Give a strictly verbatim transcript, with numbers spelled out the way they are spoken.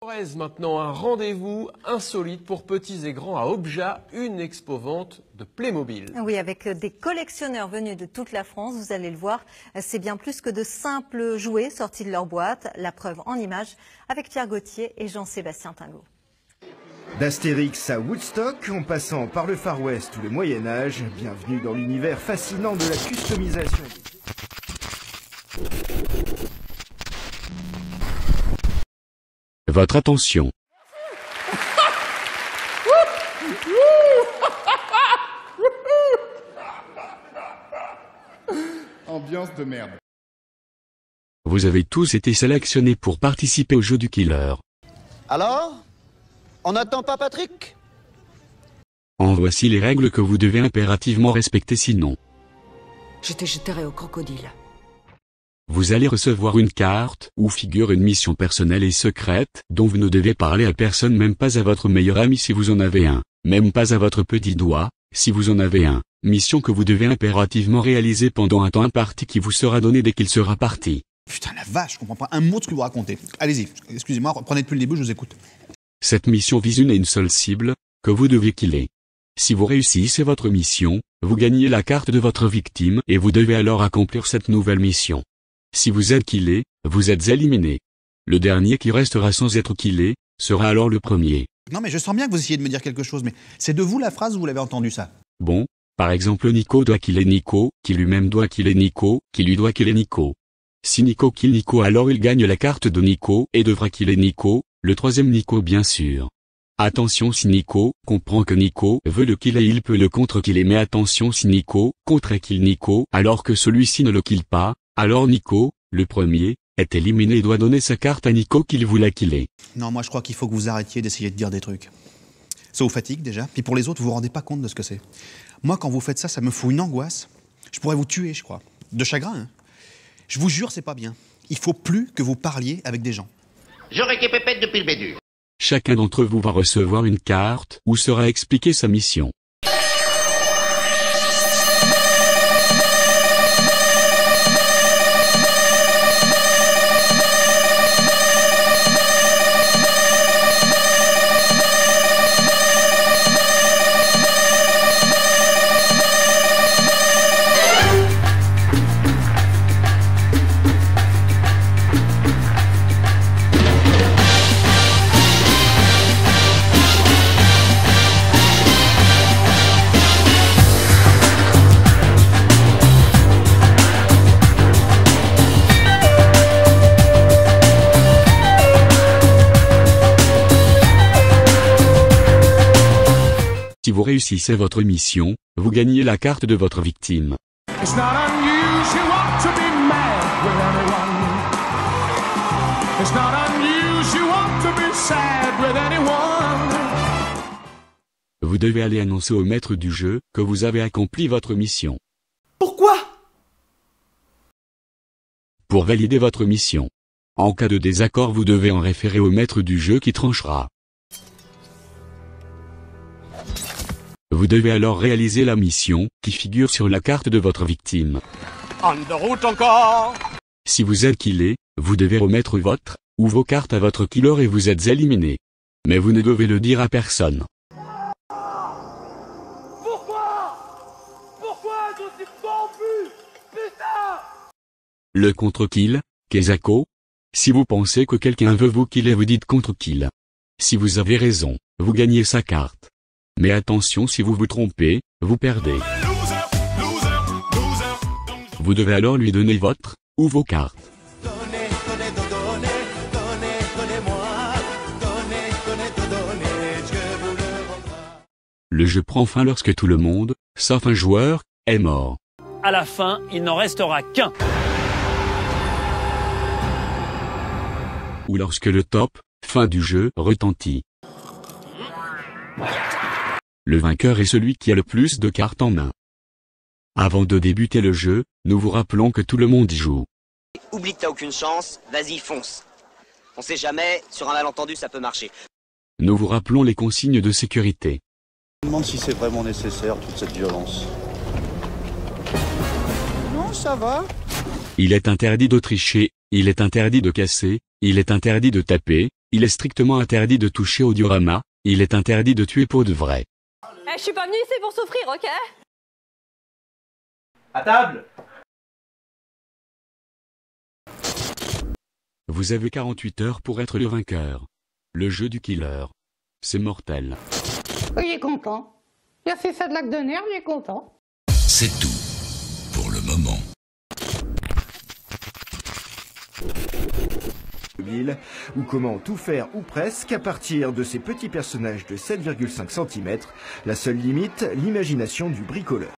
Corrèze, maintenant un rendez-vous insolite pour petits et grands à Obja, une expo-vente de Playmobil. Oui, avec des collectionneurs venus de toute la France, vous allez le voir, c'est bien plus que de simples jouets sortis de leur boîte. La preuve en images avec Pierre Gauthier et Jean-Sébastien Tingot. D'Astérix à Woodstock, en passant par le Far West ou le Moyen-Âge, bienvenue dans l'univers fascinant de la customisation. Votre attention. Ambiance de merde. Vous avez tous été sélectionnés pour participer au jeu du killer. Alors? On n'attend pas Patrick? En voici les règles que vous devez impérativement respecter, sinon je te jeterai au crocodile. vous allez recevoir une carte où figure une mission personnelle et secrète dont vous ne devez parler à personne, même pas à votre meilleur ami si vous en avez un, même pas à votre petit doigt si vous en avez un. Mission que vous devez impérativement réaliser pendant un temps imparti qui vous sera donné dès qu'il sera parti. Putain la vache, je comprends pas un mot de ce que vous racontez. Allez-y, excusez-moi, reprenez depuis le début, je vous écoute. Cette mission vise une et une seule cible, que vous devez killer. Si vous réussissez votre mission, vous gagnez la carte de votre victime et vous devez alors accomplir cette nouvelle mission. Si vous êtes killé, vous êtes éliminé. Le dernier qui restera sans être killé, sera alors le premier. Non mais je sens bien que vous essayez de me dire quelque chose, mais c'est de vous la phrase ou vous l'avez entendu ça? Bon, par exemple Nico doit killer Nico, qui lui-même doit killer Nico, qui lui doit killer Nico. Si Nico kill Nico, alors il gagne la carte de Nico et devra killer Nico, le troisième Nico bien sûr. Attention, si Nico comprend que Nico veut le killer, il peut le contre-killer, mais attention, si Nico contre-kill Nico alors que celui-ci ne le kill pas, alors Nico, le premier, est éliminé et doit donner sa carte à Nico qu'il voulait killer. Non, moi je crois qu'il faut que vous arrêtiez d'essayer de dire des trucs. Ça vous fatigue déjà, puis pour les autres, vous vous rendez pas compte de ce que c'est. Moi quand vous faites ça, ça me fout une angoisse. Je pourrais vous tuer, je crois. De chagrin, hein. Je vous jure, c'est pas bien. Il faut plus que vous parliez avec des gens. J'aurais qu'à pépette depuis le bédu. Chacun d'entre vous va recevoir une carte où sera expliquée sa mission. Si vous réussissez votre mission, vous gagnez la carte de votre victime. Vous devez aller annoncer au maître du jeu que vous avez accompli votre mission. Pourquoi? Pour valider votre mission. En cas de désaccord, vous devez en référer au maître du jeu qui tranchera. Vous devez alors réaliser la mission, qui figure sur la carte de votre victime. En de route encore. Si vous êtes killé, vous devez remettre votre, ou vos cartes à votre killer et vous êtes éliminé. Mais vous ne devez le dire à personne. Pourquoi? Pourquoi je suis corrompu? Putain! Le contre-kill, Kezako. Si vous pensez que quelqu'un veut vous killer, vous dites contre-kill. Si vous avez raison, vous gagnez sa carte. Mais attention, si vous vous trompez, vous perdez. Vous devez alors lui donner votre, ou vos cartes. Le jeu prend fin lorsque tout le monde, sauf un joueur, est mort. À la fin, il n'en restera qu'un. Ou lorsque le top, fin du jeu, retentit. Le vainqueur est celui qui a le plus de cartes en main. Avant de débuter le jeu, nous vous rappelons que tout le monde y joue. Oublie que t'as aucune chance, vas-y fonce. On sait jamais, sur un malentendu ça peut marcher. Nous vous rappelons les consignes de sécurité. Je me demande si c'est vraiment nécessaire toute cette violence. Non, ça va. Il est interdit de tricher, il est interdit de casser, il est interdit de taper, Il est strictement interdit de toucher au diorama, il est interdit de tuer pour de vrai. Eh, je suis pas venue ici pour souffrir, ok? À table! Vous avez quarante-huit heures pour être le vainqueur. Le jeu du killer. C'est mortel. Il est content. Il a fait ça de lac de nerfs, il est content. C'est tout. Pour le moment. Ou comment tout faire ou presque à partir de ces petits personnages de sept virgule cinq centimètres. La seule limite, l'imagination du bricoleur.